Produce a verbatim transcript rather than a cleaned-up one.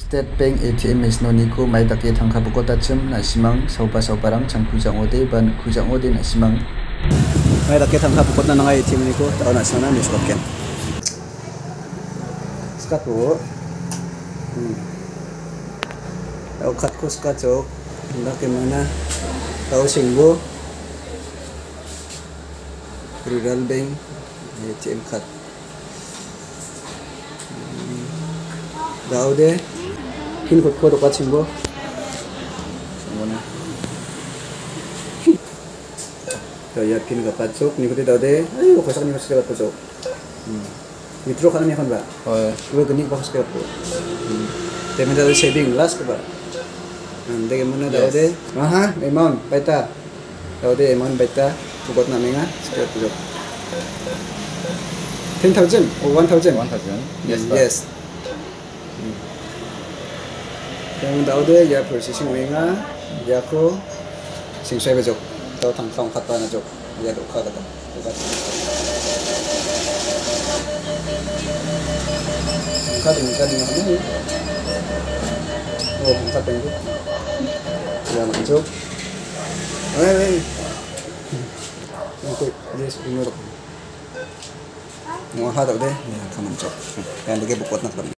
State Bank A T M is no niku mai take thangkha bukota chim na simang saupa sauparang changku jangode ban kujangode na simang mai take thangkha bukotna nangai A T M niku tahu na sana ni skoken skat bu hmm au khat ko skat jok ndak ke mana tahu singbo Rural Bank A T M card daw de pin code ko dokat simbo semona to ya pin ka patsok ni kote daw de ay ko sak ni mas ka patsok hmm mitro kana ni kan ba oh we gani ko sak ko te me daw saving last ka ba ande ke mana daw de aha amount baita daw de amount baita bukot na menga sak patsok ten thousand or one thousand one thousand yes yes yang tahu deh ya processing wenga ya ko sing sai bejok tau thang thang kata na jok ya dok kata kata kata ini kata ini apa oh kata ini ya masuk eh eh itu yes ini dok mau hada deh ya kaman jok yang lagi bukot nak